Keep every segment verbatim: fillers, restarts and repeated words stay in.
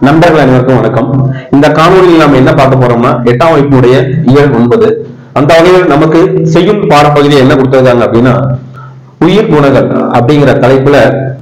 நண்பர்கள் அனைவருக்கும் வணக்கம். இந்த காணொலியில் நாம என்ன பார்க்க போறோம்னா எட்டாம் வகுப்பினுடைய இயல் ஒன்பது. அந்த வகையில் நமக்கு செய்யுள் பாடப்பகுதியை என்ன கொடுத்திருக்காங்க அப்படின்னா உயிர் குணங்கள் அப்படிங்கிற தலைப்புல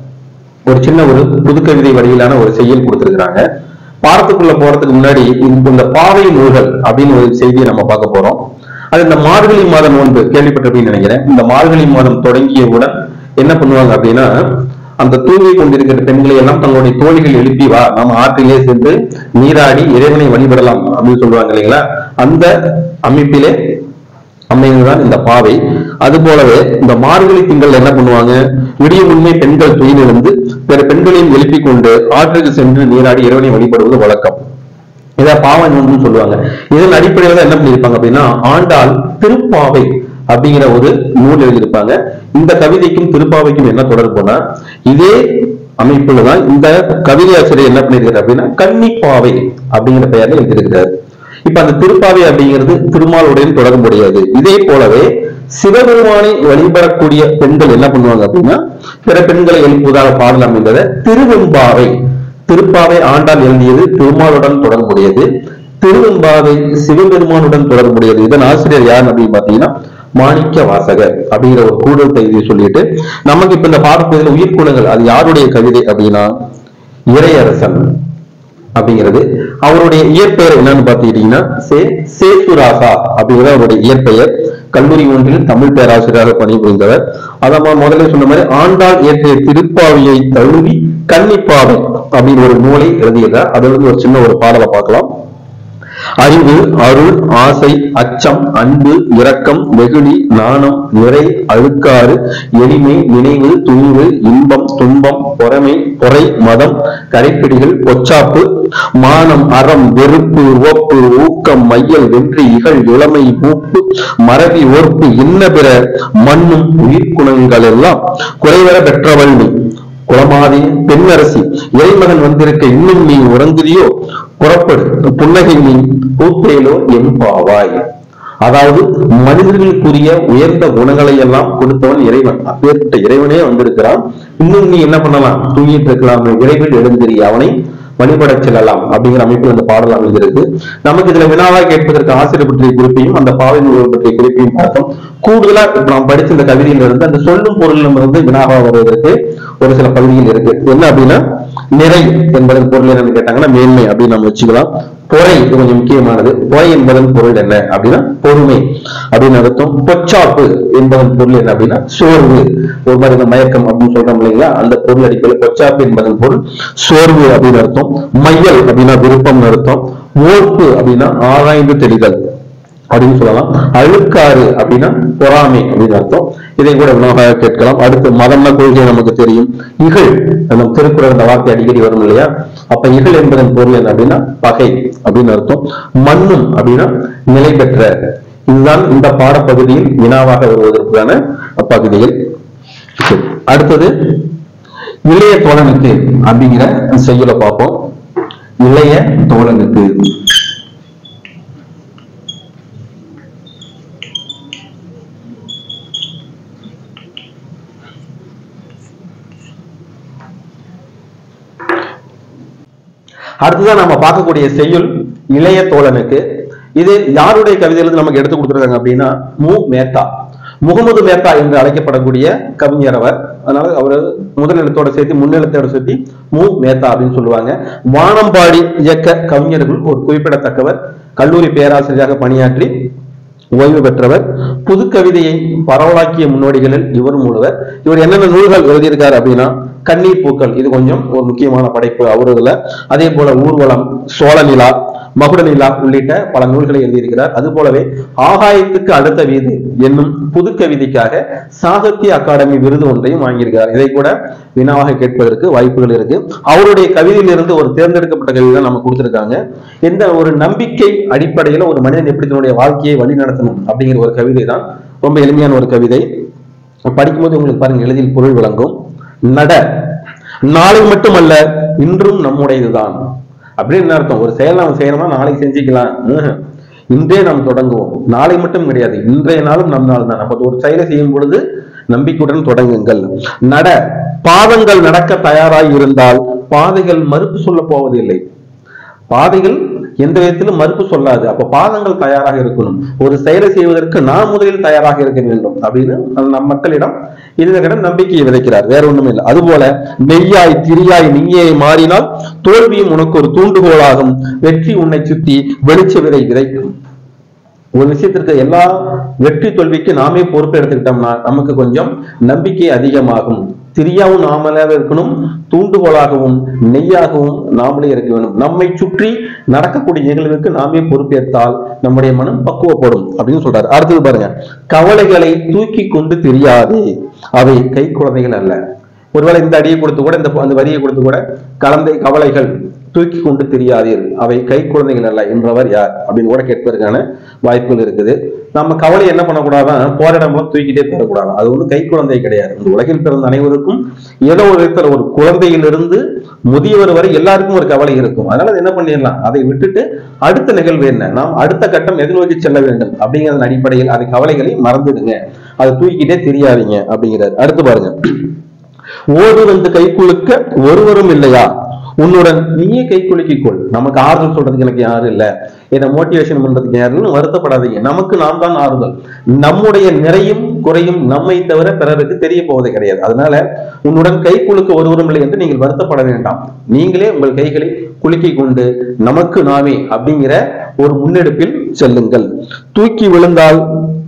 ஒரு சின்ன ஒரு புதுக்கவிதை வடிவிலான ஒரு செய்யுள் கொடுத்திருக்கிறாங்க. பாடத்துக்குள்ள போறதுக்கு முன்னாடி இந்த பாவை நூல்கள் அப்படின்னு ஒரு செய்தியை நம்ம பார்க்க போறோம். அது இந்த மார்கழி மாதம் ஒன்று கேள்விப்பட்டிருப்பீங்கன்னு நினைக்கிறேன். இந்த மார்கழி மாதம் தொடங்கியவுடன் என்ன பண்ணுவாங்க அப்படின்னா அந்த தூங்கி கொண்டிருக்கிற பெண்களை எல்லாம் தங்களுடைய தோழிகள் எழுப்பி வா நம்ம ஆற்றிலே சென்று நீராடி இறைவனை வழிபடலாம் அப்படின்னு சொல்லுவாங்க இல்லைங்களா. அந்த அமைப்பிலே அமைந்ததுதான் இந்த பாவை. அது போலவே இந்த மார்கழி திங்கள் என்ன பண்ணுவாங்க, விடிய முன்னே பெண்கள் துயிலிருந்து பிற பெண்களையும் எழுப்பிக் கொண்டு ஆற்றுக்கு சென்று நீராடி இறைவனை வழிபடுவது வழக்கம். இதை பாவை நூல்னு சொல்லுவாங்க. இதன் அடிப்படையில தான் என்ன பண்ணிருப்பாங்க அப்படின்னா ஆண்டாள் திருப்பாவை அப்படிங்கிற ஒரு நூல் எழுதியிருப்பாங்க. இந்த கவிதைக்கும் திருப்பாவைக்கும் என்ன தொடர்புனா இதே அமைப்புல தான் இந்த கவிதை ஆசிரியர் என்ன பண்ணிருக்காரு அப்படின்னா கன்னிப்பாவை அப்படிங்கிற பெயர்ல எழுதியிருக்கிறார். இப்ப அந்த திருப்பாவை அப்படிங்கிறது திருமாலுடன் தொடர்புடையது. இதே போலவே சிவபெருமானை வழிபடக்கூடிய பெண்கள் என்ன பண்ணுவாங்க அப்படின்னா பிற பெண்களை எழுப்புவதாக பாடல் அமைந்தத திருவெம்பாவை. திருப்பாவை ஆண்டாள் எழுதியது திருமாலுடன் தொடர்புடையது, திருவெம்பாவை சிவபெருமானுடன் தொடர்புடையது. இதன் ஆசிரியர் யார் அப்படின்னு பாத்தீங்கன்னா மாணிக்க வாசகர் அப்படிங்கிற ஒரு கூடுதல் செய்தியை சொல்லிட்டு நமக்கு இப்ப இந்த பாடப்பகுதியில் உயிர் குணங்கள் அது யாருடைய கவிதை அப்படின்னா இறையரசன் அப்படிங்கிறது. அவருடைய இயற்பெயர் என்னன்னு பாத்தீங்கன்னா சே சேசுராசா அப்படிங்கிற அவருடைய இயற்பெயர். கல்லூரி ஒன்றில் தமிழ் பேராசிரியராக பணிபுரிந்தவர். அதான் முதல்ல சொன்ன மாதிரி ஆண்டாள் இயற்றிய திருப்பாவியை தழுவி கன்னிப்பாவை அப்படின்னு ஒரு நூலை எழுதியதார். அதுல இருந்து ஒரு சின்ன ஒரு பாடலை பார்க்கலாம். அறிவு, அருள், ஆசை, அச்சம், அன்பு, இரக்கம், வெகுளி, நாணம், நிறை, அழுக்காறு, எளிமை, நினைவு, துணிவு, இன்பம், துன்பம், பொறாமை, பொறை, மதம், கரைப்பிடிகள், பொச்சாப்பு, மானம், அறம், வெறுப்பு, உவப்பு, ஊக்கம், மையல், வென்றி, இகழ், இளமை, மூப்பு, மறவி, ஓர்ப்பு, இன்ன பிற மண்ணும் உயிர் குணங்கள் எல்லாம் குறைவர பெற்றவள் நீ குளமாதி பெண்ணரசி இறைமகன் வந்திருக்க இன்னும் நீ உறங்குதியோ புறப்படு புன்னகை நீ பூத்தேலோ எம்பாவாய். அதாவது மனிதர்களுக்குரிய உயர்ந்த குணங்களை எல்லாம் கொடுத்தவன் இறைவன். அப்பேற்பட்ட இறைவனே வந்திருக்கிறான். இன்னும் நீ என்ன பண்ணலாம், தூங்கிட்டு இருக்கலாம், விரைவில் எழுந்திரி அவனை வழிபட செல்லலாம் அப்படிங்கிற அமைப்பில் அந்த பாடல் அமைந்திருக்கு. நமக்கு இதுல வினாவாக கேட்பதற்கு ஆசிரியர் பற்றிய குறிப்பையும் அந்த பாவை நூல்கள் பற்றிய குறிப்பையும் பார்த்தோம். கூடுதலா இப்ப நாம் படிச்ச இந்த கவிதையில இருந்து அந்த சொல்லும் பொருளும் இருந்து வினாவாக வருவதற்கு ஒரு சில பகுதிகள் இருக்கு. என்ன அப்படின்னா நிறை என்பதன் பொருள் என்னன்னு கேட்டாங்கன்னா மேன்மை அப்படின்னு நம்ம வச்சுக்கலாம். பொறை இது கொஞ்சம் முக்கியமானது. பொறை என்பதன் பொருள் என்ன அப்படின்னா பொறுமை அப்படின்னு அர்த்தம். பொச்சாப்பு என்பதன் பொருள் என்ன அப்படின்னா சோர்வு, ஒரு மாதிரி இந்த மயக்கம் அப்படின்னு சொல்றோம் இல்லைங்களா, அந்த பொருள் அடிப்படையில் பொச்சாப்பு என்பதன் பொருள் சோர்வு அப்படின்னு அர்த்தம். மையல் அப்படின்னா விருப்பம் அர்த்தம். ஓர்ப்பு அப்படின்னா ஆராய்ந்து தெளிதல் அப்படின்னு சொல்லலாம். அழுக்காறு அப்படின்னா பொறாமை அப்படின்னு அர்த்தம். இதை கூட வினாவாக கேட்கலாம். அடுத்து மதம்னா கொள்கை நமக்கு தெரியும். இகழ் நம்ம திருக்குறள் இந்த வார்த்தை அடிக்கடி வரும் இல்லையா. அப்ப இகழ் என்பதன் பொருள் என்ன அப்படின்னா பகை அப்படின்னு அர்த்தம். மண்ணும் அப்படின்னா நிலை பெற்ற. இதுதான் இந்த பாடப்பகுதியில் வினாவாக வருவதற்கான பகுதிகள். அடுத்தது இளைய தோழனுக்கு அப்படிங்கிற செய்யுளை பார்ப்போம். இளைய தோழனுக்கு அடுத்ததான் நம்ம பார்க்கக்கூடிய செய்யுள் இளைய தோழனுக்கு. இது யாருடைய கவிதையிலிருந்து நமக்கு எடுத்து கொடுத்துருக்காங்க அப்படின்னா மு மேத்தா, முகமது மேத்தா என்று அழைக்கப்படக்கூடிய கவிஞர் அவர். அதனால அவர் முதல் எழுத்தோட சேர்த்து முன்னெழுத்தோட சேர்த்து மு மேத்தா அப்படின்னு சொல்லுவாங்க. வானம்பாடி இயக்க கவிஞர்கள் ஒரு குறிப்பிடத்தக்கவர். கல்லூரி பேராசிரியராக பணியாற்றி ஓய்வு பெற்றவர். புது கவிதையை பரவலாக்கிய முன்னோடிகளில் இவரும் ஒருவர். இவர் என்னென்ன நூல்கள் எழுதியிருக்காரு அப்படின்னா கண்ணீர் பூக்கள், இது கொஞ்சம் ஒரு முக்கியமான படைப்பு அவருதுல. அதே போல ஊர்வலம், சோழநிலா, மகுடநிலா உள்ளிட்ட பல நூல்களை எழுதியிருக்கிறார். அது போலவே ஆகாயத்துக்கு அடுத்த வீடு என்னும் புது கவிதைக்காக சாகித்ய அகாடமி விருது ஒன்றையும் வாங்கியிருக்கிறார். இதை கூட வினாவாக கேட்பதற்கு வாய்ப்புகள் இருக்கு. அவருடைய கவிதையிலிருந்து ஒரு தேர்ந்தெடுக்கப்பட்ட கவிதை நம்ம கொடுத்திருக்காங்க. எந்த ஒரு நம்பிக்கை அடிப்படையில ஒரு மனிதன் எப்படி தன்னுடைய வாழ்க்கையை வழி நடத்தணும் அப்படிங்கிற ஒரு கவிதை தான். ரொம்ப எளிமையான ஒரு கவிதை. படிக்கும்போது உங்களுக்கு பாருங்க எளிதில் பொருள் விளங்கும். நட நாளை மட்டுமல்ல இன்றும் நம்முடையதுதான் அப்படின்னு அர்த்தம். ஒரு செயல் நம்ம செய்யணும்னா நாளைக்கு செஞ்சுக்கலாம், இன்றே நாம் தொடங்குவோம். நாளை மட்டும் கிடையாது, இன்றைய நாளும் நம் நாள் தான். நம்ம ஒரு செயலை செய்யும் பொழுது நம்பிக்கையுடன் தொடங்குங்கள். நட பாதங்கள் நடக்க தயாராய் இருந்தால் பாதைகள் மறுப்பு சொல்ல போவதில்லை. பாதைகள் எந்த விதத்திலும் மறுப்பு சொல்லாது. அப்ப பாதங்கள் தயாராக இருக்கணும். ஒரு செயலை செய்வதற்கு நான் முதலில் தயாராக இருக்க வேண்டும் அப்படின்னு நம் மக்களிடம் இதனிடம் நம்பிக்கையை விதைக்கிறார். வேற ஒண்ணும் இல்லை. அதுபோல மெய்யாய் திரியாய் நீயே மாறினால் தோல்வியும் உனக்கு ஒரு தூண்டுகோலாகும். வெற்றி உன்னை சுத்தி வெளிச்ச விதை விதைக்கும். ஒரு விஷயத்திற்கு எல்லா வெற்றி தோல்விக்கு நாமே பொறுப்பு எடுத்துக்கிட்டோம்னா நமக்கு கொஞ்சம் நம்பிக்கை அதிகமாகும். திரியாவும் நாமளே இருக்கணும், தூண்டுகோலாகவும் நெய்யாகவும் நாமளே இருக்க வேண்டும். நம்மை சுற்றி நடக்கக்கூடிய நிகழ்வுக்கு நாமே பொறுப்பேற்றால் நம்முடைய மனம் பக்குவப்படும் அப்படின்னு சொல்றாரு. அடுத்தது பாருங்க, கவலைகளை தூக்கி கொண்டு தெரியாது, அவை கை குழந்தைகள் அல்ல. ஒருவேளை இந்த அடியை கொடுத்து கூட இந்த அந்த வரியை கொடுத்து கூட கலந்தை கவலைகள் தூக்கி கொண்டு தெரியாதீர், அவை கை குழந்தைகள் அல்ல என்றவர் யார் அப்படின்னு கூட கேட்பதற்கான வாய்ப்புகள் இருக்குது. நம்ம கவலை என்ன பண்ணக்கூடாதான், போற இடம்லாம் தூக்கிட்டே போடக்கூடாது. அது ஒன்றும் கை குழந்தை கிடையாது. இந்த உலகில் பிறந்த அனைவருக்கும் ஏதோ ஒரு விதத்தில் ஒரு குழந்தையிலிருந்து முதியவர் வரை எல்லாருக்கும் ஒரு கவலை இருக்கும். அதனால என்ன பண்ணிடலாம், அதை விட்டுட்டு அடுத்த நிகழ்வு என்ன, நாம் அடுத்த கட்டம் எதிர் நோக்கி செல்ல வேண்டும் அப்படிங்கிறதன் அடிப்படையில் அதை கவலைகளை மறந்துடுங்க, அதை தூக்கிட்டே தெரியாதீங்க அப்படிங்கிறார். அடுத்து பாருங்க, ஓடி வந்து கை குலுக்க ஒருவரும் இல்லையா, உன்னுடன் நீயே கை குலுக்கிக்கொள். நமக்கு ஆறுதல் சொல்றதுக்கு எனக்கு யாரும் இல்லை, என்ன மோட்டிவேஷன் பண்றதுக்கு யாருன்னு வருத்தப்படாதீங்க. நமக்கு நாம் தான் ஆறுதல். நம்முடைய நிறையும் குறையும் நம்மை தவிர பிறருக்கு தெரிய போவதே கிடையாது. அதனால உன்னுடன் கை குலுக்க ஒருவரும் இல்லை என்று நீங்கள் வருத்தப்பட வேண்டாம். நீங்களே உங்கள் கைகளை குலுக்கிக் கொண்டு நமக்கு நாமே அப்படிங்கிற ஒரு முன்னெடுப்பில் செல்லுங்கள். தூக்கி விழுந்தால்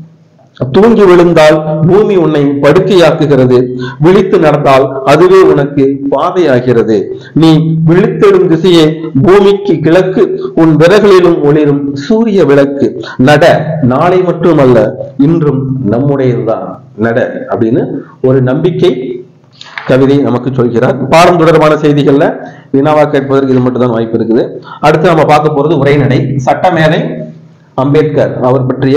தூங்கி விழுந்தால் பூமி உன்னை படுக்கையாக்குகிறது, விழித்து நடந்தால் அதுவே உனக்கு பாதையாகிறது. நீ விழித்தெடும் திசையே பூமிக்கு கிழக்கு, உன் விரகளிலும் ஒளிரும் சூரிய விளக்கு. நட, நாளை மட்டுமல்ல இன்றும் நம்முடையதுதான், நட அப்படின்னு ஒரு நம்பிக்கை கவிதை நமக்கு சொல்கிறார். பாடம் தொடர்பான செய்திகள்ல வினாவா கேட்பதற்கு இது மட்டும் தான் வாய்ப்பு இருக்குது. அடுத்து நம்ம பார்க்க போறது உரைநடை. சட்டமேதை அம்பேத்கர் அவர் பற்றிய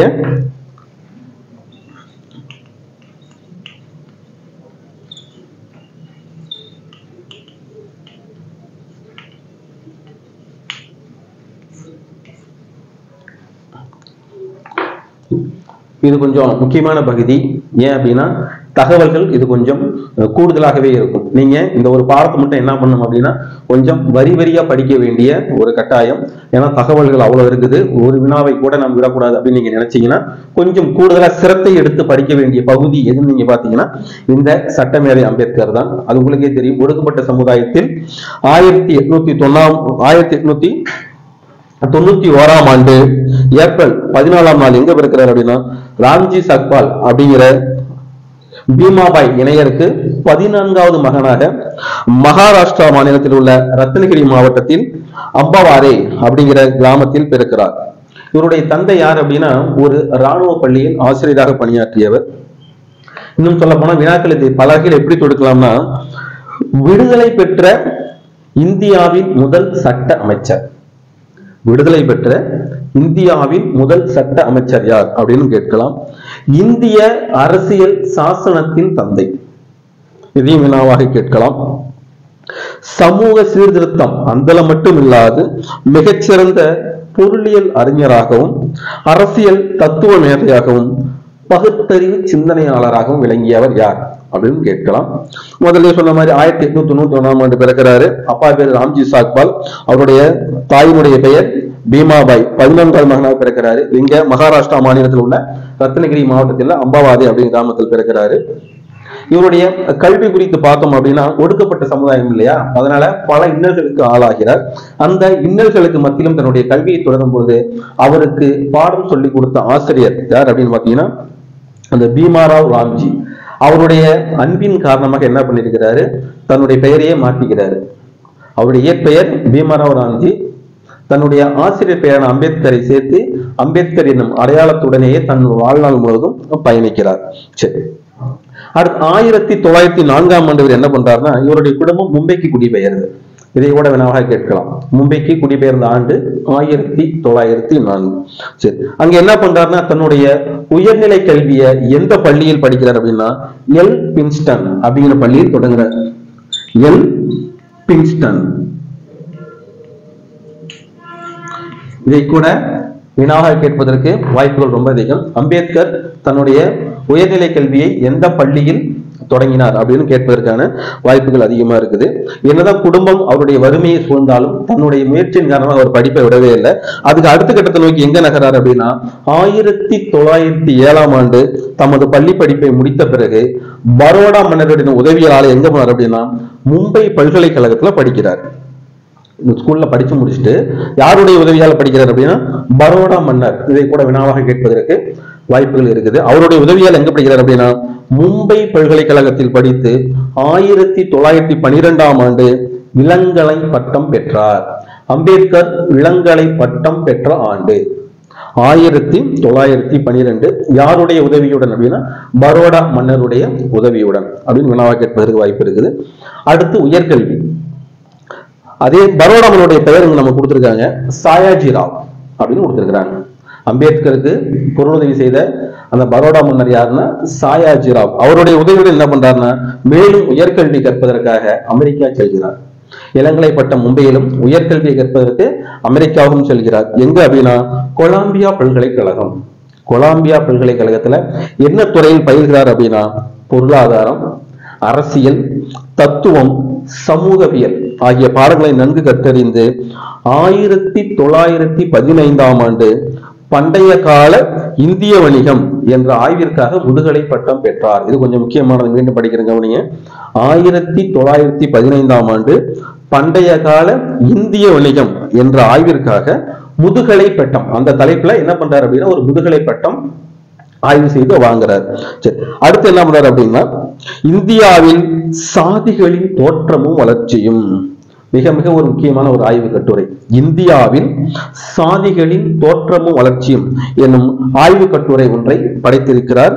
இது கொஞ்சம் முக்கியமான பகுதி. ஏன் அப்படின்னா தகவல்கள் இது கொஞ்சம் கூடுதலாகவே இருக்கும். நீங்க இந்த ஒரு பாடத்தை மட்டும் என்ன பண்ணணும் அப்படின்னா கொஞ்சம் வரி வரியா படிக்க வேண்டிய ஒரு கட்டாயம். ஏன்னா தகவல்கள் அவ்வளவு இருக்குது. ஒரு வினாவை கூட நம்ம விடக்கூடாது அப்படின்னு நீங்க நினைச்சீங்கன்னா கொஞ்சம் கூடுதலா சிரத்தை எடுத்து படிக்க வேண்டிய பகுதி எதுன்னு நீங்க பாத்தீங்கன்னா இந்த சட்டமேதை அம்பேத்கர் தான். அது உங்களுக்கே தெரியும். ஒடுக்கப்பட்ட சமுதாயத்தில் ஆயிரத்தி எட்நூத்தி தொண்ணூறு ஆயிரத்தி எட்நூத்தி தொண்ணூத்தி ஓராம் ஆண்டு ஏப்ரல் பதினாலாம் நாள் எங்க பிறக்கிறார் அப்படின்னா ராம்ஜி சக்பால் அப்படிங்கிற பீமாபாய் இணையருக்கு பதினான்காவது மகனாக மகாராஷ்டிரா மாநிலத்தில் உள்ள ரத்னகிரி மாவட்டத்தில் அம்பவாரே அப்படிங்கிற கிராமத்தில் பிறக்கிறார். இவருடைய தந்தை யார் அப்படின்னா ஒரு இராணுவ பள்ளியில் ஆசிரியராக பணியாற்றியவர். இன்னும் சொல்ல போனா வினாக்களை பல வகையில் எப்படி தொடுக்கலாம்னா, விடுதலை பெற்ற இந்தியாவின் முதல் சட்ட அமைச்சர், விடுதலை பெற்ற இந்தியாவின் முதல் சட்ட அமைச்சர் யார் அப்படின்னு கேட்கலாம். இந்திய அரசியல் சாசனத்தின் தந்தை, இதையும் வினாவாக கேட்கலாம். சமூக சீர்திருத்தம் அந்தல மட்டும் இல்லாது மிகச்சிறந்த பொருளியல் அறிஞராகவும் அரசியல் தத்துவ மேதையாகவும் பகுத்தறிவு சிந்தனையாளராகவும் விளங்கியவர் யார் அப்படின்னு கேட்கலாம். முதல்ல சொன்ன மாதிரி ஆயிரத்தி எட்நூத்தி தொண்ணூத்தி ஒன்னாம் ஆண்டு பிறக்கிறாரு. அப்பா பேர் ராம்ஜி சாக்பால், அவருடைய தாயினுடைய பெயர் பீமாபாய். பதினான்காவது மகனாக பிறக்கிறாரு. இங்க மகாராஷ்டிரா மாநிலத்தில் உள்ள ரத்னகிரி மாவட்டத்தில் அம்பவாதி அப்படிங்கிற கிராமத்தில் பிறக்கிறாரு. இவருடைய கல்வி குறித்து பார்த்தோம் அப்படின்னா ஒடுக்கப்பட்ட சமுதாயம் இல்லையா, அதனால பல இன்னல்களுக்கு ஆளாகிறார். அந்த இன்னல்களுக்கு மத்தியிலும் தன்னுடைய கல்வியை தொடரும் போது அவருக்கு பாடம் சொல்லி கொடுத்த ஆசிரியர் யார் அப்படின்னு பாத்தீங்கன்னா அந்த பீமாராவ் ராம்ஜி. அவருடைய அன்பின் காரணமாக என்ன பண்ணிருக்கிறாரு, தன்னுடைய பெயரையே மாற்றிக்கிறாரு. அவருடைய இயற்பெயர் பீமாராவ் ராம்ஜி, தன்னுடைய ஆசிரியர் பெயரான அம்பேத்கரை சேர்த்து அம்பேத்கர் என்னும் அடையாளத்துடனேயே தன் வாழ்நாள் முழுவதும் பயணிக்கிறார். சரி, அடுத்து ஆயிரத்தி தொள்ளாயிரத்தி நான்காம் ஆண்டு என்ன பண்றாருன்னா இவருடைய குடும்பம் மும்பைக்கு குடிபெயர்ந்து, இதை கூட வேணாக கேட்கலாம். மும்பைக்கு குடிபெயர்ந்த ஆண்டு ஆயிரத்தி தொள்ளாயிரத்தி நான்கு. சரி, அங்க என்ன பண்றாருன்னா தன்னுடைய உயர்நிலை கல்வியை எந்த பள்ளியில் படிக்கிறார் அப்படின்னா எல் பின்ஸ்டன் அப்படிங்கிற பள்ளியில் தொடங்குறார். எல் பின்ஸ்டன். இதை கூட வினாக கேட்பதற்கு வாய்ப்புகள் ரொம்ப அதிகம். அம்பேத்கர் தன்னுடைய உயர்நிலை கல்வியை எந்த பள்ளியில் தொடங்கினார் அப்படின்னு கேட்பதற்கான வாய்ப்புகள் அதிகமா இருக்குது. என்னதான் குடும்பம் அவருடைய வறுமையை சூழ்ந்தாலும் தன்னுடைய முயற்சியின் காரணமாக அவர் படிப்பை விடவே இல்லை. அதுக்கு அடுத்த கட்டத்தை நோக்கி எங்க நகரார் அப்படின்னா, ஆயிரத்தி தொள்ளாயிரத்தி ஏழாம் ஆண்டு தமது பள்ளி படிப்பை முடித்த பிறகு பரோடா மன்னருடைய உதவியால எங்க போனார் அப்படின்னா, மும்பை பல்கலைக்கழகத்துல படிக்கிறார். ஸ்கூல்ல படிச்சு முடிச்சுட்டு யாருடைய உதவியால படிக்கிறார் அப்படின்னா, பரோடா மன்னர். இதை கூட வினாவாக கேட்பதற்கு வாய்ப்புகள் இருக்குது. அவருடைய உதவியால் எங்க படிக்கிறார் அப்படின்னா, மும்பை பல்கலைக்கழகத்தில் படித்து ஆயிரத்தி தொள்ளாயிரத்தி பனிரெண்டாம் ஆண்டு இளங்கலை பட்டம் பெற்றார். அம்பேத்கர் இளங்கலை பட்டம் பெற்ற ஆண்டு ஆயிரத்தி தொள்ளாயிரத்தி பனிரெண்டு. யாருடைய உதவியுடன் அப்படின்னா, பரோடா மன்னருடைய உதவியுடன் அப்படின்னு வினாவாக கேட்பதற்கு வாய்ப்பு இருக்குது. அடுத்து உயர்கல்வி. அதே பரோடா மன்னருடைய பெயர் நம்ம கொடுத்திருக்காங்க, சாயாஜி ராவ் அப்படின்னு கொடுத்திருக்கிறாங்க. அம்பேத்கருக்கு பொருளுதவி செய்த அந்த பரோடா மன்னர் யாருன்னா சாயாஜி ராவ். அவருடைய உதவியுடன் என்ன பண்றாருன்னா, மேலும் உயர்கல்வி கற்பதற்காக அமெரிக்கா செல்கிறார். இளங்கலை பட்டம் மும்பையிலும் உயர்கல்வியை கற்பதற்கு அமெரிக்காவும் செல்கிறார். எங்க அப்படின்னா, கொலம்பியா பல்கலைக்கழகம். கொலம்பியா பல்கலைக்கழகத்துல என்ன துறையில் பயில்கிறார் அப்படின்னா, பொருளாதாரம், அரசியல், தத்துவம், சமூகவியல் ஆகிய பாடங்களை நன்கு கற்றறிந்து ஆயிரத்தி தொள்ளாயிரத்தி பதினைந்தாம் ஆண்டு பண்டைய கால இந்திய வணிகம் என்ற ஆய்விற்காக முதுகலை பட்டம் பெற்றார். இது கொஞ்சம் முக்கியமானது, மீண்டும் படிக்கிறேன் கவனிங்க. ஆயிரத்தி தொள்ளாயிரத்தி பதினைந்தாம் ஆண்டு பண்டைய கால இந்திய வணிகம் என்ற ஆய்விற்காக முதுகலை பட்டம், அந்த தலைப்புல என்ன பண்றாரு அப்படின்னா ஒரு முதுகலை பட்டம் ஆய்வு செய்து வாங்குறார். சரி, அடுத்து என்ன பண்றாரு அப்படின்னா, இந்தியாவில் சாதிகளின் தோற்றமும் வளர்ச்சியும், மிக மிக ஒரு முக்கியமான ஒரு ஆய்வு கட்டுரை. இந்தியாவில் சாதிகளின் தோற்றமும் வளர்ச்சியும் என்னும் ஆய்வு கட்டுரை ஒன்றை படைத்திருக்கிறார்.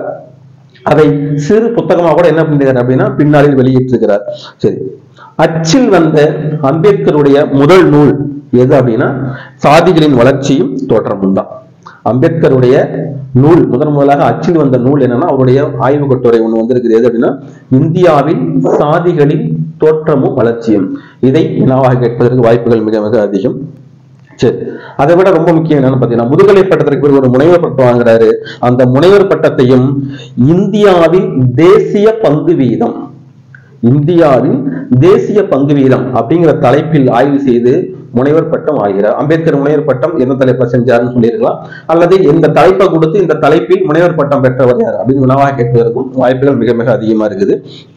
அதை சிறு புத்தகமாக கூட என்ன பண்ணுகிறார் அப்படின்னா பின்னாளில் வெளியிட்டிருக்கிறார். சரி, அச்சில் வந்த அம்பேத்கருடைய முதல் நூல் எது அப்படின்னா, சாதிகளின் வளர்ச்சியும் தோற்றமும் தான். அம்பேத்கருடைய நூல் முதன் முதலாக அச்சில் வந்த நூல் என்னன்னா, அவருடைய ஆய்வு கட்டுரை ஒண்ணு வந்திருக்குது. எது அப்படின்னா, இந்தியாவில் சாதிகளின் தோற்றமும் வளர்ச்சியும். இதை வினாவாக கேட்பதற்கு வாய்ப்புகள் மிக மிக அதிகம். சரி, அதை விட ரொம்ப முக்கியம் என்னன்னு பாத்தீங்கன்னா, முதுகலை பட்டத்திற்கு ஒரு முனைவர் பட்டம் வாங்குறாரு. அந்த முனைவர் பட்டத்தையும் இந்தியாவின் தேசிய பங்கு வீதம், இந்தியாவின் தேசிய பங்கு வீதம் அப்படிங்கிற தலைப்பில் ஆய்வு செய்து முனைவர் பட்டம் ஆகிறார். அம்பேத்கர் முனைவர் பட்டம் எந்த தலைப்பை செஞ்சாருன்னு சொல்லியிருக்கலாம், அல்லது இந்த தலைப்பை கொடுத்து இந்த தலைப்பில் முனைவர் பட்டம் பெற்றவர் யார் அப்படின்னு வினாவாக கேட்பதற்கும் வாய்ப்புகள் மிக மிக அதிகமா இருக்குது.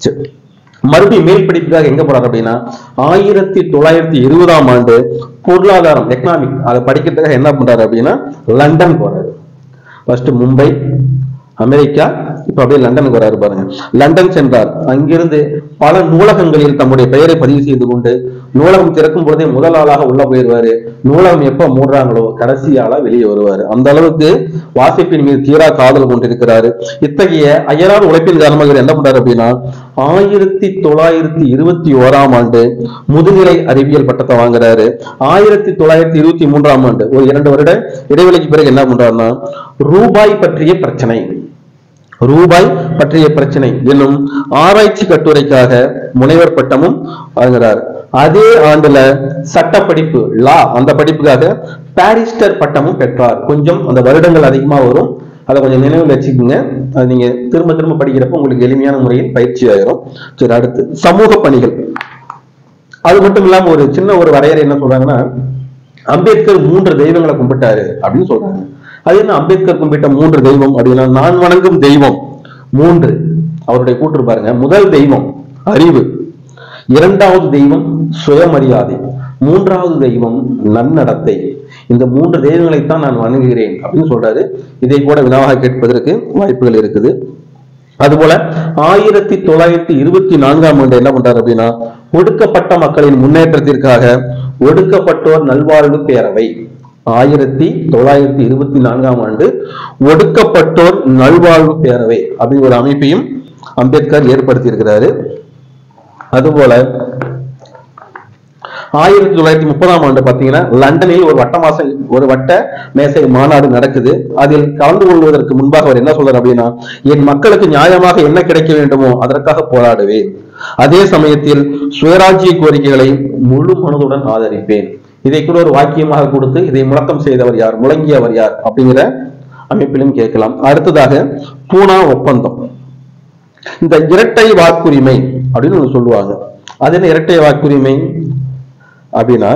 மறுபடியும் மேல் படிப்புக்காக எங்க போறாரு அப்படின்னா, ஆயிரத்தி தொள்ளாயிரத்தி இருபதாம் ஆண்டு பொருளாதாரம், எக்கனாமிக், அதை படிக்கிறதுக்காக என்ன பண்றாரு அப்படின்னா லண்டன் போறாரு. ஃபர்ஸ்ட் மும்பை, அமெரிக்கா, இப்ப அப்படியே லண்டனுக்கு வராரு பாருங்க. லண்டன் சென்றார். அங்கிருந்து பல நூலகங்களில் தம்முடைய பெயரை பதிவு செய்து கொண்டு நூலகம் திறக்கும் பொழுதே முதல் ஆளாக உள்ள போயிருவாரு. நூலகம் எப்ப மூடுறாங்களோ கடைசி ஆளா வெளியே வருவாரு. அந்த அளவுக்கு வாசிப்பின் மீது தீரா காதல் கொண்டிருக்கிறாரு. இத்தகைய அயராத உழைப்பின் காரணமாக என்ன பண்றாரு அப்படின்னா, ஆயிரத்தி தொள்ளாயிரத்தி இருபத்தி ஓராம் ஆண்டு முதுநிலை அறிவியல் பட்டத்தை வாங்குறாரு. ஆயிரத்தி தொள்ளாயிரத்தி இருபத்தி மூன்றாம் ஆண்டு ஒரு இரண்டு வருட இடைவெளிக்கு பிறகு என்ன பண்றாருன்னா, ரூபாய் பற்றிய பிரச்சனை ரூபாய் பற்றிய பிரச்சனை என்னும் ஆராய்ச்சி கட்டுரைக்காக முனைவர் பட்டமும் வாங்குறார். அதே ஆண்டுல சட்ட படிப்பு, லா, அந்த படிப்புக்காக பாரிஸ்டர் பட்டமும் பெற்றார். கொஞ்சம் அந்த வருடங்கள் அதிகமா வரும், அதை கொஞ்சம் நினைவில் வச்சுக்கோங்க. அது நீங்க திரும்ப திரும்ப படிக்கிறப்ப உங்களுக்கு எளிமையான முறையில் பயிற்சி ஆயிரும். சரி, அடுத்து சமூக பணிகள். அது மட்டும் இல்லாம ஒரு சின்ன ஒரு வரையறை என்ன சொல்றாங்கன்னா, அம்பேத்கர் மூன்று தெய்வங்களை கும்பிட்டாரு அப்படின்னு சொல்றாங்க. அது என்ன அம்பேத்கர் கும்பிட்ட மூன்று தெய்வம் அப்படின்னா, நான் வணங்கும் தெய்வம் மூன்று. அவருடைய கூற்று பாருங்க, முதல் தெய்வம் அறிவு, இரண்டாவது தெய்வம் சுயமரியாதை, மூன்றாவது தெய்வம் நன்னடத்தை. இந்த மூன்று தெய்வங்களைத்தான் நான் வணங்குகிறேன் அப்படின்னு சொல்றாரு. இதை கூட வினாவாக கேட்பதற்கு வாய்ப்புகள் இருக்குது. அதுபோல ஆயிரத்தி தொள்ளாயிரத்தி இருபத்தி நான்காம் ஆண்டு என்ன பண்றாரு அப்படின்னா, ஒடுக்கப்பட்ட மக்களின் முன்னேற்றத்திற்காக ஒடுக்கப்பட்டோர் நல்வாழ்வு பேரவை, ஆயிரத்தி தொள்ளாயிரத்தி இருபத்தி நான்காம் ஆண்டு ஒடுக்கப்பட்டோர் நல்வாழ்வு பேரவை அப்படிங்கிற ஒரு அமைப்பையும் அம்பேத்கர் ஏற்படுத்தி இருக்கிறாரு. அதுபோல ஆயிரத்தி தொள்ளாயிரத்தி முப்பதாம் ஆண்டு பாத்தீங்கன்னா லண்டனில் ஒரு வட்ட மாச ஒரு வட்ட மேசை மாநாடு நடக்குது. அதில் கலந்து கொள்வதற்கு முன்பாக அவர் என்ன சொல்றாரு அப்படின்னா, என் மக்களுக்கு நியாயமாக என்ன கிடைக்க வேண்டுமோ அதற்காக போராடுவேன், அதே சமயத்தில் சுயராஜ்ய கோரிக்கைகளை முழு மனதுடன் ஆதரிப்பேன். இதை கூட ஒரு வாக்கியமாக கொடுத்து இதை முழக்கம் செய்தவர் யார், முழங்கியவர் யார் அப்படிங்கிற அமைப்பிலும் கேட்கலாம். அடுத்ததாக பூனா ஒப்பந்தம். இந்த இரட்டை வாக்குரிமை அப்படின்னு சொல்லுவாங்க. அது என்ன இரட்டை வாக்குரிமை அப்படின்னா,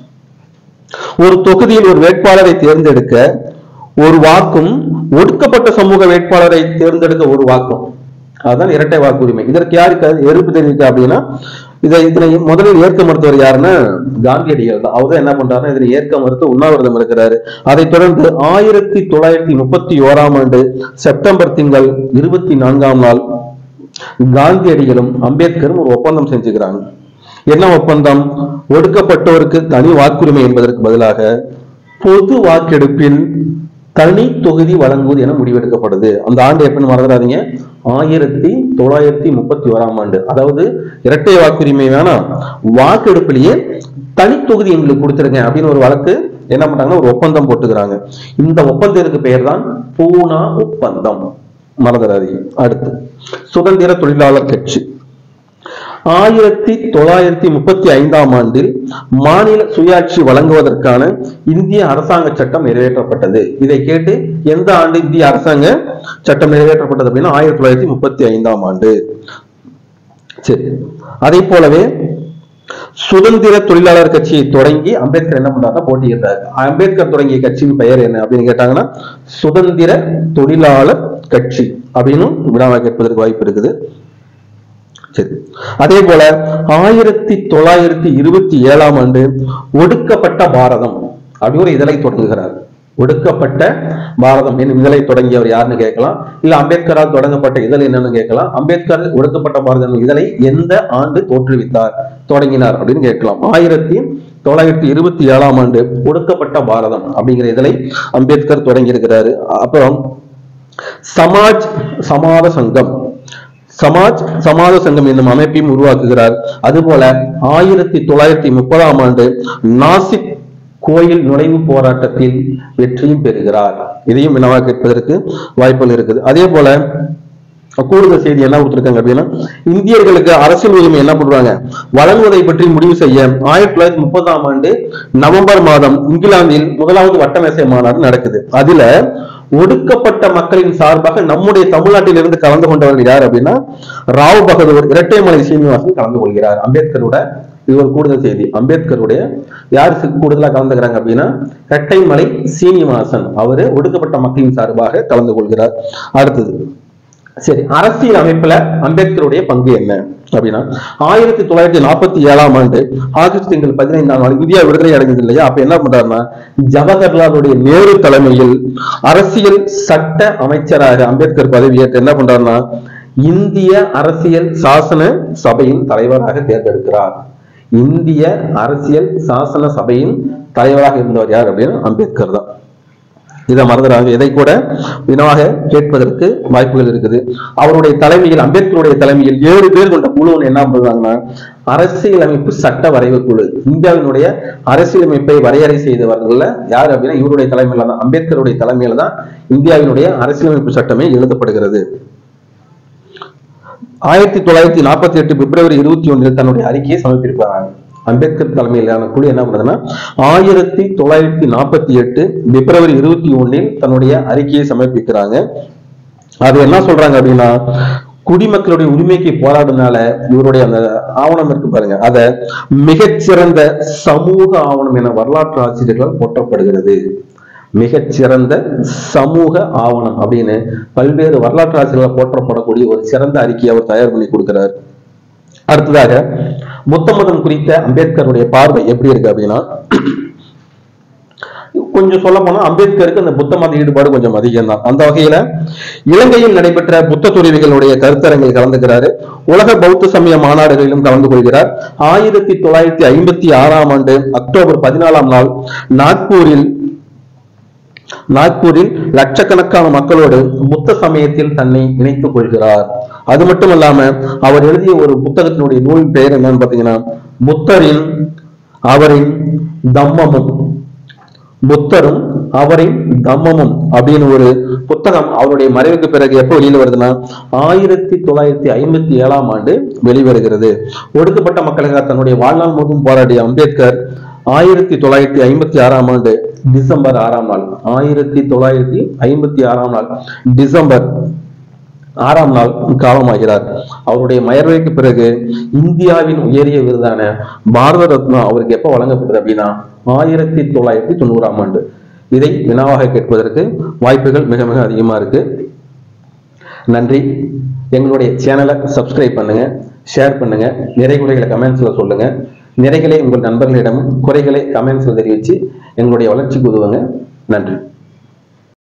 ஒரு தொகுதியில் ஒரு வேட்பாளரை தேர்ந்தெடுக்க ஒரு வாக்கும், ஒடுக்கப்பட்ட சமூக வேட்பாளரை தேர்ந்தெடுக்க ஒரு வாக்கும், அதுதான் இரட்டை வாக்குரிமை. இதற்கு யாருக்கு எதிர்ப்பு தெரிவிக்க அப்படின்னா, இதை இதனை முதலில் ஏற்க மறுத்தவர் யாருன்னா காந்தியடிகள் தான். அவர் தான் என்ன பண்றாருன்னா இதனை ஏற்க மறுத்து உண்ணாவிரதம் இருக்கிறாரு. அதைத் தொடர்ந்து ஆயிரத்தி தொள்ளாயிரத்தி முப்பத்தி ஓராம் ஆண்டு செப்டம்பர் திங்கள் இருபத்தி நான்காம் நாள் காந்தியடிகளும் அம்பேத்கரும் ஒரு ஒப்பந்தம் செஞ்சுக்கிறாங்க. என்ன ஒப்பந்தம்? ஒடுக்கப்பட்டோருக்கு தனி வாக்குரிமை என்பதற்கு பதிலாக பொது வாக்கெடுப்பில் தனி தொகுதி வழங்குவது என முடிவெடுக்கப்படுது. அந்த ஆண்டு எப்பன்னு மறந்துடாதீங்க, ஆயிரத்தி தொள்ளாயிரத்தி முப்பத்தி ஓராம் ஆண்டு. அதாவது இரட்டை வாக்குரிமை வேணாம், வாக்கெடுப்பிலேயே தனி தொகுதி எங்களுக்கு கொடுத்துருங்க அப்படின்னு ஒரு வழக்கு என்ன பண்றாங்கன்னா ஒரு ஒப்பந்தம் போட்டுக்கிறாங்க. இந்த ஒப்பந்தத்திற்கு பெயர் தான் பூனா ஒப்பந்தம், மறந்துடாதீங்க. அடுத்து சுதந்திர தொழிலாளர் கட்சி. ஆயிரத்தி தொள்ளாயிரத்தி முப்பத்தி ஐந்தாம் ஆண்டில் மாநில சுயாட்சி வழங்குவதற்கான இந்திய அரசாங்க சட்டம் நிறைவேற்றப்பட்டது. இதை கேட்டு எந்த ஆண்டு இந்திய அரசாங்க சட்டம் நிறைவேற்றப்பட்டது அப்படின்னா ஆயிரத்தி தொள்ளாயிரத்தி முப்பத்தி ஐந்தாம் ஆண்டு. சரி, அதே போலவே சுதந்திர தொழிலாளர் கட்சியை தொடங்கி அம்பேத்கர் என்ன பண்றாருன்னா போட்டியிட்டார். அம்பேத்கர் தொடங்கிய கட்சியின் பெயர் என்ன அப்படின்னு கேட்டாங்கன்னா சுதந்திர தொழிலாளர் கட்சி அப்படின்னு வினாவாக கேட்பதற்கு வாய்ப்பு இருக்குது. சரி, அதே போல ஆயிரத்தி தொள்ளாயிரத்தி இருபத்தி ஏழாம் ஆண்டு ஒடுக்கப்பட்ட பாரதம் அப்படி ஒரு இதழை தொடங்குகிறார். ஒடுக்கப்பட்ட பாரதம் என்னும் இதழை தொடங்கியவர் யாருன்னு கேட்கலாம், இல்ல அம்பேத்கரால் தொடங்கப்பட்ட இதழ் என்னன்னு கேட்கலாம். அம்பேத்கர் ஒடுக்கப்பட்ட பாரதம் இதழை எந்த ஆண்டு தோற்றுவித்தார், தொடங்கினார் அப்படின்னு கேட்கலாம். ஆயிரத்தி தொள்ளாயிரத்தி இருபத்தி ஏழாம் ஆண்டு ஒடுக்கப்பட்ட பாரதம் அப்படிங்கிற இதழை அம்பேத்கர் தொடங்கி இருக்கிறாரு. அப்புறம் சமாஜ் சமாத சங்கம் சமாஜ் சமாத சங்கம் என்னும் அமைப்பையும் உருவாக்குகிறார். அதுபோல ஆயிரத்தி தொள்ளாயிரத்தி முப்பதாம் ஆண்டு நாசிக் கோயில் நுழைவு போராட்டத்தில் வெற்றியும் பெறுகிறார். இதையும் வினவா கேட்பதற்கு வாய்ப்புகள் இருக்குது. அதே போல கூடுதல் செய்தி என்ன கொடுத்திருக்காங்க அப்படின்னா, இந்தியர்களுக்கு அரசியல் உரிமை என்ன பண்றாங்க வழங்குவதை பற்றி முடிவு செய்ய ஆயிரத்தி தொள்ளாயிரத்தி முப்பதாம் ஆண்டு நவம்பர் மாதம் இங்கிலாந்தில் முதலாவது வட்டமேசை மாநாடு நடக்குது. அதுல ஒடுக்கப்பட்ட மக்களின் சார்பாக நம்முடைய தமிழ்நாட்டில் இருந்து கலந்து கொண்டவர்கள் யார் அப்படின்னா ராவ் பகதூர், இரட்டைமலை சீனிவாசன் கலந்து கொள்கிறார். அம்பேத்கரோட இது ஒரு கூடுதல் செய்தி. அம்பேத்கருடைய யார் கூடுதலா கலந்துக்கிறாங்க அப்படின்னா இரட்டைமலை சீனிவாசன், அவரு ஒடுக்கப்பட்ட மக்களின் சார்பாக கலந்து கொள்கிறார். அடுத்தது சரி, அரசியல் அமைப்புல அம்பேத்கருடைய பங்கு என்ன அப்படின்னா ஆயிரத்தி தொள்ளாயிரத்தி நாற்பத்தி ஏழாம் ஆண்டு ஆகஸ்ட் திங்கள் பதினைந்தாம் நாள் இந்தியா விடுதலை அடைந்தது இல்லையா, அப்ப என்ன பண்றாருன்னா ஜவஹர்லாலுடைய நேரு தலைமையில் அரசியல் சட்ட அமைச்சராக அம்பேத்கர் பதவியேற்று என்ன பண்றாருன்னா இந்திய அரசியல் சாசன சபையின் தலைவராக தேர்ந்தெடுக்கிறார். இந்திய அரசியல் சாசன சபையின் தலைவராக இருந்தவர் யார் அப்படின்னா அம்பேத்கர் தான். இதை மறந்துடாங்க. இதை கூட வினவாக கேட்பதற்கு வாய்ப்புகள் இருக்குது. அவருடைய தலைமையில் அம்பேத்கருடைய தலைமையில் ஏழு பேர் கொண்ட குழு என்ன பண்றாங்கன்னா அரசியலமைப்பு சட்ட வரைவு குழு. இந்தியாவினுடைய அரசியலமைப்பை வரையறை செய்தவர்கள் யார் அப்படின்னா இவருடைய தலைமையில தான், அம்பேத்கருடைய தலைமையில தான் இந்தியாவினுடைய அரசியலமைப்பு சட்டமே எழுதப்படுகிறது. ஆயிரத்தி தொள்ளாயிரத்தி நாற்பத்தி எட்டு பிப்ரவரி இருபத்தி ஒன்றில் தன்னுடைய அறிக்கையை சமர்ப்பிப்பாங்க. அம்பேத்கர் தலைமையிலான குழு என்ன பண்ணுதுன்னா ஆயிரத்தி தொள்ளாயிரத்தி நாற்பத்தி எட்டு பிப்ரவரி இருபத்தி ஒன்னில் தன்னுடைய அறிக்கையை சமர்ப்பிக்கிறாங்க. அது என்ன சொல்றாங்க அப்படின்னா குடிமக்களுடைய உரிமைக்கு போராடுனால இவருடைய அந்த ஆவணம் இருக்கு பாருங்க, அத மிகச்சிறந்த சமூக ஆவணம் என வரலாற்று ஆசிரியர்களால் போற்றப்படுகிறது. மிகச்சிறந்த சமூக ஆவணம் அப்படின்னு பல்வேறு வரலாற்று ஆசிரியர்களால் போற்றப்படக்கூடிய ஒரு சிறந்த அறிக்கையை அவர் தயார் பண்ணி கொடுக்கிறார். அடுத்ததாக புத்த மதம் குறித்த அம்பேத்கருடைய பார்வை எப்படி இருக்கு அப்படின்னா கொஞ்சம் சொல்ல போனா அம்பேத்கருக்கு அந்த புத்த மத ஈடுபாடு கொஞ்சம் அதிகம் தான். அந்த வகையில இலங்கையில் நடைபெற்ற புத்த துறவிகளுடைய கருத்தரங்கில் கலந்துக்கிறாரு. உலக பௌத்த சமய மாநாடுகளிலும் கலந்து கொள்கிறார். ஆயிரத்தி தொள்ளாயிரத்தி ஐம்பத்தி ஆறாம் ஆண்டு அக்டோபர் பதினாலாம் நாள் நாக்பூரில் நாக்பூரில் லட்சக்கணக்கான மக்களோடு புத்த சமயத்தில் தன்னை இணைத்துக் கொள்கிறார். அது மட்டும் இல்லாம அவர் எழுதிய ஒரு புத்தகத்தினுடைய நூல் பெயர் என்னன்னு பாத்தீங்கன்னா புத்தரின் அவரின் தம்மமும் புத்தரும் அவரின் தம்மமும் அப்படின்னு ஒரு புத்தகம் அவருடைய மறைவுக்கு பிறகு எப்போ வெளியில வருதுன்னா ஆயிரத்தி தொள்ளாயிரத்தி ஐம்பத்தி ஏழாம் ஆண்டு வெளிவருகிறது. ஒடுக்கப்பட்ட மக்களுக்காக தன்னுடைய வாழ்நாள் முழுவதும் போராடிய அம்பேத்கர் ஆயிரத்தி தொள்ளாயிரத்தி ஐம்பத்தி ஆறாம் ஆண்டு டிசம்பர் ஆறாம் நாள் ஆயிரத்தி தொள்ளாயிரத்தி ஐம்பத்தி ஆறாம் நாள் டிசம்பர் ஆறாம் நாள் காலமாகிறார். அவருடைய மறைவுக்கு பிறகு இந்தியாவின் உயரிய விருதான பாரத ரத்னா அவருக்கு எப்ப வழங்கப்படுது அப்படின்னா ஆயிரத்தி தொள்ளாயிரத்தி தொண்ணூறாம் ஆண்டு. இதை வினாவாக கேட்பதற்கு வாய்ப்புகள் மிக மிக அதிகமா இருக்கு. நன்றி. எங்களுடைய சேனலை சப்ஸ்கிரைப் பண்ணுங்க, ஷேர் பண்ணுங்க, நிறை குறைகளை கமெண்ட்ஸ்ல சொல்லுங்க. நிறைகளை உங்கள் நண்பர்களிடம், குறைகளை கமெண்ட்ஸ்ல தெரிவிச்சு எங்களுடைய வளர்ச்சிக்கு உதவுங்க. நன்றி.